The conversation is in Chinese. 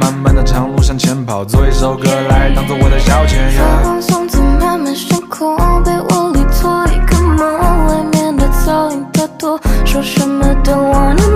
漫漫的长路向前跑，做一首歌来当做我的消遣。 发光从此慢慢升空，被窝里做一个梦，外面的噪音太多，说什么都 wanna